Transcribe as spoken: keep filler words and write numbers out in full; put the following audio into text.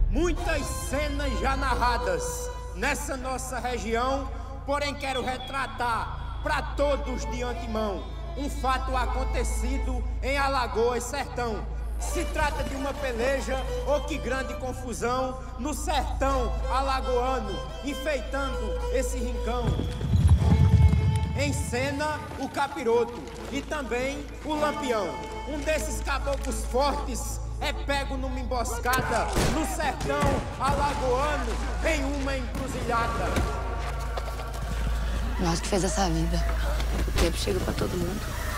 Muitas cenas já narradas nessa nossa região, porém quero retratar para todos de antemão um fato acontecido em Alagoas, sertão. Se trata de uma peleja, oh que grande confusão, no sertão alagoano, enfeitando esse rincão. Em cena, o capiroto e também o lampião. Um desses caboclos fortes é pego numa emboscada no sertão alagoano, em uma encruzilhada. Nós que fez essa vida. O tempo chega pra todo mundo.